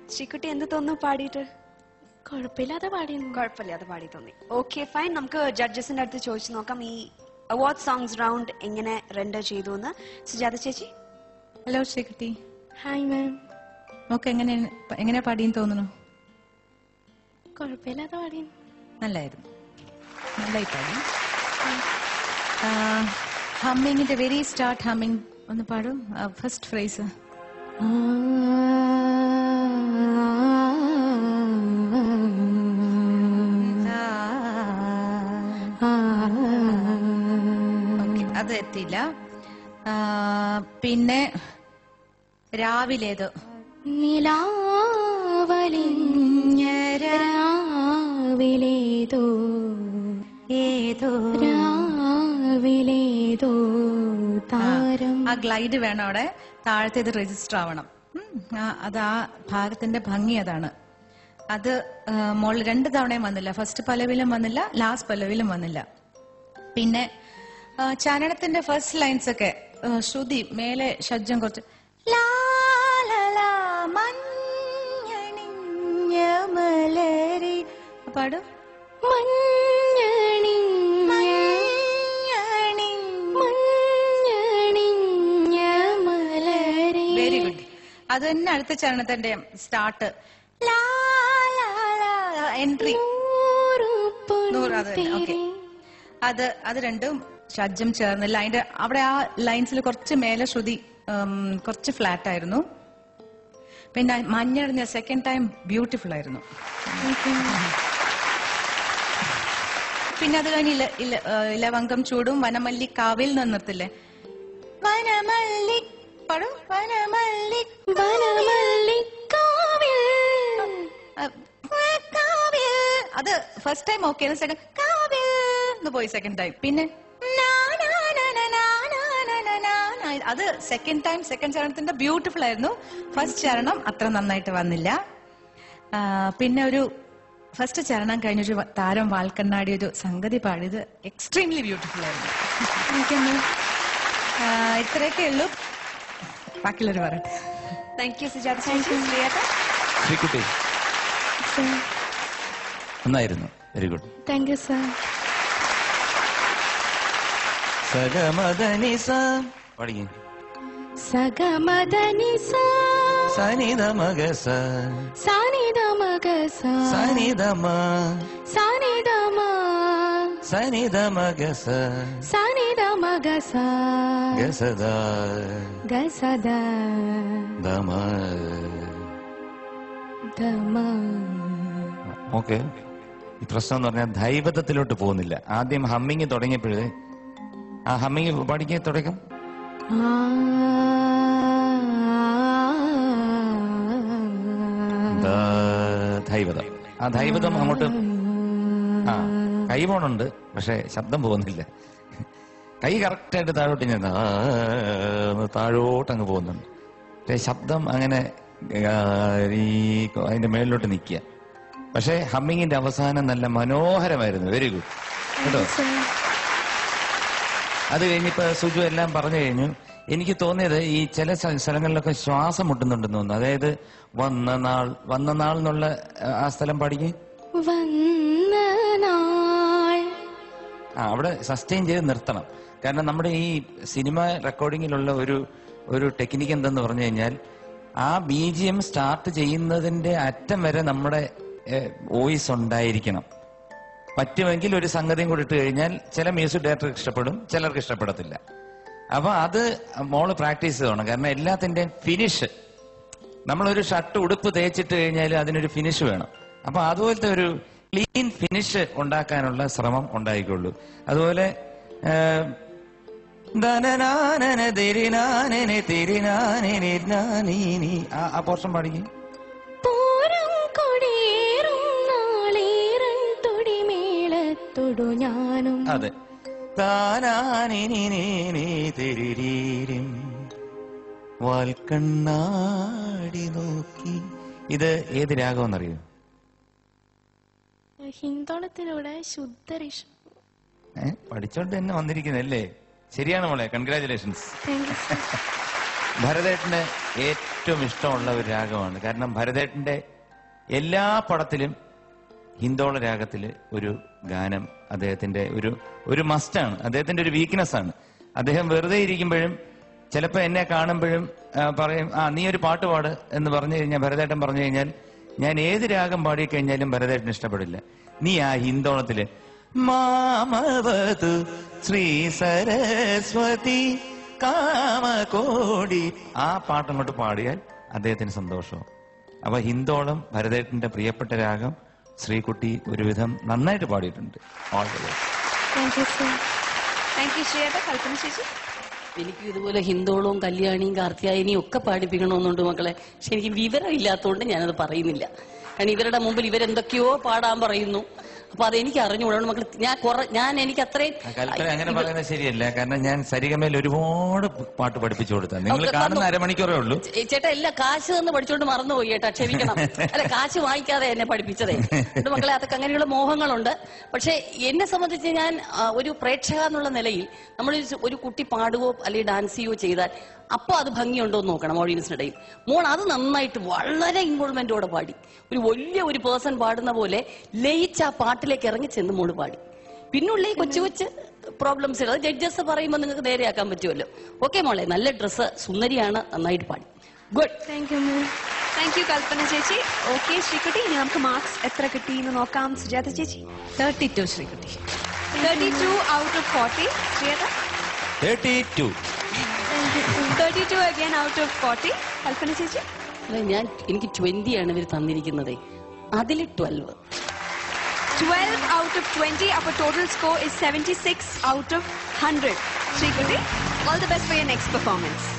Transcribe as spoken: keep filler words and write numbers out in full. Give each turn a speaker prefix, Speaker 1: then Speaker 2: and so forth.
Speaker 1: ശ്രീകുട്ടി എന്ത് തോന്നുന്നു പാടിയിട്ട്?
Speaker 2: കുഴപ്പമില്ലാതെ പാടി.
Speaker 1: കുഴപ്പമില്ലാതെ പാടി തോന്നി. Okay fine. നമുക്ക് ജഡ്ജസിന്റെ അടുത്ത് ചോദിച്ചു നോക്കാം ഈ അവാർഡ് സോങ്സ് റൗണ്ട് എങ്ങനെ റെൻഡർ ചെയ്തു എന്ന്. സുജാത ചേച്ചി.
Speaker 3: ഹലോ ശ്രീകുട്ടി.
Speaker 2: Hi ma'am.
Speaker 3: നമുക്ക് എങ്ങനെ എങ്ങനെ പാടിയെന്ന് തോന്നുന്നു?
Speaker 2: കുഴപ്പമില്ലാതെ പാടി.
Speaker 3: നല്ലായിരുന്നു, നല്ലായി പാടി. ഹമ്മിങ്ങിന്റെ വെരി സ്റ്റാർട്ട് ഹമ്മിങ് ഒന്ന് പാടും. First phrase. അത് എത്തിയില്ല. പിന്നെ രാവിലേതോ
Speaker 2: നിലാവലിഞ്ഞരാവിലേതോ ഏതോ രാവിലേതോ താരം.
Speaker 3: ആ ഗ്ലൈഡ് വേണം അവിടെ. താഴത്തേത് രജിസ്റ്റർ ആവണം. അത് ആ ഭാഗത്തിന്റെ ഭംഗി അതാണ്. അത് മോൾ രണ്ട് തവണയും വന്നില്ല. ഫസ്റ്റ് പല്ലവിയിലും വന്നില്ല, ലാസ്റ്റ് പല്ലവിയിലും വന്നില്ല. പിന്നെ ചരണത്തിന്റെ ഫസ്റ്റ് ലൈൻസ് ഒക്കെ ശ്രുതി മേലെ ഷഡ്ജം കുറച്ച് പാടും. Very good. അത് തന്നെ അടുത്ത ചരണത്തിന്റെ സ്റ്റാർട്ട്. എൻട്രി അത് അത് രണ്ടും ഷഡ്ജം ചേർന്നില്ല. അതിന്റെ അവിടെ ആ ലൈൻസിൽ കുറച്ച് മേലെ ശ്രുതി കുറച്ച് ഫ്ലാറ്റ് ആയിരുന്നു. പിന്നെ മഞ്ഞടിഞ്ഞ സെക്കൻഡ് ടൈം ബ്യൂട്ടിഫുൾ ആയിരുന്നു. പിന്നെ അത് കഴിഞ്ഞ് ഇലവങ്കം ചൂടും വനമല്ലി കാവിൽ നിർത്തില്ലേ. വനമല്ലി പാടും. വനമല്ലി വനമല്ലി അത് ഫസ്റ്റ് ടൈം ഓക്കെ. സെക്കൻഡ് കാവിൽ എന്ന് പോയി സെക്കൻഡ് ടൈം. പിന്നെ അത് സെക്കൻഡ് ടൈം സെക്കൻഡ് ചരണത്തിന്റെ ബ്യൂട്ടിഫുൾ ആയിരുന്നു. ഫസ്റ്റ് ചരണം അത്ര നന്നായിട്ട് വന്നില്ല. പിന്നെ ഒരു ഫസ്റ്റ് ചരണം കഴിഞ്ഞൊരു താരം വാൽക്കണ്ണാടി ഒരു സംഗതി പാടിയത് എക്സ്ട്രീംലി ബ്യൂട്ടിഫുൾ ആയിരുന്നു. ഇത്രയൊക്കെ ഉള്ളൂ. ബാക്കിയുള്ളവർ പറയട്ടെ.
Speaker 1: താങ്ക് യു സുജാത ചേച്ചി.
Speaker 4: ശ്രീകുട്ടി നന്നായിരുന്നു. Very good.
Speaker 2: Thank you sir.
Speaker 4: സഗമദനിസ പഠിക്കേ.
Speaker 2: സഗമദനിസ
Speaker 4: സനിധമഗസ
Speaker 2: സനിധമഗസ
Speaker 4: സനിധമ
Speaker 2: സനിധമ
Speaker 4: സനിധമഗസ
Speaker 2: സനിധമഗസ
Speaker 4: ഗസദ
Speaker 2: ഗസദ
Speaker 4: ദമ
Speaker 2: ദമ.
Speaker 4: ഓക്കെ. ഈ പ്രശ്നം എന്ന് പറഞ്ഞാൽ ദൈവതത്തിലോട്ട് പോകുന്നില്ല. ആദ്യം ഹമ്മിങ് തുടങ്ങിയപ്പോഴേ ആ ഹമ്മിങ് പഠിക്കാൻ തുടക്കം ദൈവതം. ആ ദൈവതം അങ്ങോട്ട് ആ കൈ പോണുണ്ട്, പക്ഷെ ശബ്ദം പോകുന്നില്ല. കൈ കറക്റ്റായിട്ട് താഴോട്ട് ഞാൻ താഴോട്ട് അങ്ങ് പോകുന്നുണ്ട്. പക്ഷെ ശബ്ദം അങ്ങനെ അതിന്റെ മേളിലോട്ട് നിൽക്കുക. പക്ഷെ ഹമ്മിങ്ങിന്റെ അവസാനം നല്ല മനോഹരമായിരുന്നു. വെരി ഗുഡ് കേട്ടോ. അത് കഴിഞ്ഞിപ്പോ സുജു എല്ലാം പറഞ്ഞു കഴിഞ്ഞു. എനിക്ക് തോന്നിയത് ഈ ചില സ്ഥലങ്ങളിലൊക്കെ ശ്വാസം മുട്ടുന്നുണ്ടെന്ന് തോന്നുന്നു. അതായത് വന്ന നാൾ വന്ന നാൾ എന്നുള്ള ആ സ്ഥലം പാടിക്കേ. ആ അവിടെ സസ്റ്റെയിൻ ചെയ്ത് നിർത്തണം. കാരണം നമ്മുടെ ഈ സിനിമ റെക്കോർഡിങ്ങിലുള്ള ഒരു ഒരു ടെക്നിക്ക് എന്തെന്ന് പറഞ്ഞു കഴിഞ്ഞാൽ ആ ബി ജി എം സ്റ്റാർട്ട് ചെയ്യുന്നതിന്റെ അറ്റം വരെ നമ്മുടെ വോയിസ് ഉണ്ടായിരിക്കണം. പറ്റുമെങ്കിൽ ഒരു സംഗതിയും കൂടി ഇട്ട് കഴിഞ്ഞാൽ ചില മ്യൂസിക് ഡയറക്ടർക്ക് ഇഷ്ടപ്പെടും, ചിലർക്ക് ഇഷ്ടപ്പെടത്തില്ല. അപ്പൊ അത് മോള് പ്രാക്ടീസ് ചെയ്തോണം. കാരണം എല്ലാത്തിന്റെയും ഫിനിഷ്, നമ്മളൊരു ഷർട്ട് ഉടുപ്പ് തേച്ചിട്ട് കഴിഞ്ഞാൽ അതിനൊരു ഫിനിഷ് വേണം. അപ്പൊ അതുപോലത്തെ ഒരു ക്ലീൻ ഫിനിഷ് ഉണ്ടാക്കാനുള്ള ശ്രമം ഉണ്ടായിക്കൊള്ളൂ. അതുപോലെ ആ പോർഷൻ പാടിക്കും. അതെ. വാൽക്കണ്ണാടി നോക്കി. ഇത് ഏത് രാഗം എന്നറിയോ?
Speaker 2: ഹിന്ദോളത്തിലൂടെ ശുദ്ധരിഷം.
Speaker 4: ഏഹ് പഠിച്ചോണ്ട് തന്നെ വന്നിരിക്കുന്നല്ലേ. ശരിയാണ് മോളെ, കൺഗ്രാചുലേഷൻസ്. ഭരതേട്ടന് ഏറ്റവും ഇഷ്ടമുള്ള ഒരു രാഗമാണ്. കാരണം ഭരതേട്ടന്റെ എല്ലാ പടത്തിലും ഹിന്ദോള രാഗത്തില് ഒരു ഗാനം അദ്ദേഹത്തിന്റെ ഒരു ഒരു മസ്റ്റാണ്, അദ്ദേഹത്തിന്റെ ഒരു വീക്ക്നെസ് ആണ്. അദ്ദേഹം വെറുതെ ഇരിക്കുമ്പോഴും ചിലപ്പോ എന്നെ കാണുമ്പോഴും പറയും, ആ നീ ഒരു പാട്ട് പാട് എന്ന് പറഞ്ഞു കഴിഞ്ഞാൽ, ഭരതേട്ടൻ പറഞ്ഞു കഴിഞ്ഞാൽ ഞാൻ ഏത് രാഗം പാടിക്കഴിഞ്ഞാലും ഭരതേട്ടന് ഇഷ്ടപ്പെടില്ല. നീ ആ ഹിന്ദോളത്തില് മാമവതു ശ്രീ സരസ്വതി കാമകോടി ആ പാട്ടങ്ങോട്ട് പാടിയാൽ അദ്ദേഹത്തിന് സന്തോഷവും. അപ്പൊ ഹിന്ദോളം ഭരതേട്ടന്റെ പ്രിയപ്പെട്ട രാഗം ശ്രീകുട്ടി ഒരുവിധം നന്നായിട്ട് പാടിയിട്ടുണ്ട്. All the best.
Speaker 2: Thank you sir.
Speaker 1: Thank you ശ്രീയേട്ട. കൽപ്പന ചേച്ചി?
Speaker 5: എനിക്ക് ഇതുപോലെ ഹിന്ദോളവും കല്യാണിയും കാർത്തിയായനിയും ഒക്കെ പാടിപ്പിക്കണമെന്നുണ്ട് മക്കളെ. പക്ഷെ എനിക്ക് വിവരം ഇല്ലാത്തതുകൊണ്ട് ഞാനത് പറയുന്നില്ല. കാരണം ഇവരുടെ മുമ്പിൽ ഇവരെന്തൊക്കെയോ പാടാൻ പറയുന്നു. അപ്പൊ അതെനിക്ക് അറിഞ്ഞുകൂടാണ് മക്കൾ. ഞാൻ കുറെ ഞാൻ എനിക്ക് അത്രയും
Speaker 4: കൽപ്പന അങ്ങനെ പറയുന്നത് ശരിയല്ല. കാരണം ഞാൻ സരിഗമയിൽ ഒരുപാട് പാട്ട് പഠിപ്പിച്ചു കൊടുത്താൽ നിങ്ങൾ കാണുന്ന അരമണിക്കൂറേ ഉള്ളൂ.
Speaker 5: ചേട്ടാ എല്ലാം കാശ് തന്ന് പഠിച്ചോണ്ട് മറന്നുപോയി ചേട്ടാ, ക്ഷമിക്കണം. അല്ല, കാശ് വാങ്ങിക്കാതെ എന്നെ പഠിപ്പിച്ചതേ. എന്റെ മക്കളെ, അതൊക്കെ അങ്ങനെയുള്ള മോഹങ്ങളുണ്ട്. പക്ഷെ എന്നെ സംബന്ധിച്ച് ഞാൻ ഒരു പ്രേക്ഷക എന്നുള്ള നിലയിൽ നമ്മൾ ഒരു കുട്ടി പാടുകയോ അല്ലെങ്കിൽ ഡാൻസ് ചെയ്യുകയോ ചെയ്താൽ അപ്പൊ അത് ഭംഗിയുണ്ടോ എന്ന് നോക്കണം ഓഡിയൻസിനിടയിൽ. മോൾ അത് നന്നായിട്ട് വളരെ ഇൻവോൾവ്മെന്റോടെ പാടി, ഒരു വലിയ ഒരു പേഴ്സൺ പാടുന്ന പോലെ ലയിച്ച് ആ പാട്ടിലേക്ക് ഇറങ്ങി ചെന്ന് മോള് പാടി. പിന്നുള്ള ഈ കൊച്ചു കൊച്ചു പ്രോബ്ലംസ് അത് ജഡ്ജസ് പറയുമ്പോൾ നിങ്ങൾക്ക് നേരെയാക്കാൻ പറ്റുമല്ലോ. ഓക്കെ മോളെ, നല്ല ഡ്രസ്സ്, സുന്ദരിയാണ്, നന്നായിട്ട് പാടി. Good.
Speaker 2: Thank you ma'am.
Speaker 1: Thank you Kalpana ചേച്ചി. ഓക്കെ ശ്രീകുട്ടി, ഇനി നമുക്ക് മാർക്സ് എത്ര കിട്ടി എന്ന് നോക്കാം. സുജാത ചേച്ചി?
Speaker 3: Thirty two Sreekutty.
Speaker 1: Thirty two out of forty. ശ്രീയേട്ട?
Speaker 4: Thirty two.
Speaker 1: Thirty two again out of forty. Kalpana ചേച്ചി?
Speaker 5: അല്ല, ഞാൻ എനിക്ക് ട്വന്റി ആണ് ഇവർ തന്നിരിക്കുന്നത്, അതിൽ twelve.
Speaker 1: twelve out of twenty. Our total score is seventy-six out of one hundred. Sreekutty, all the best for your next performance.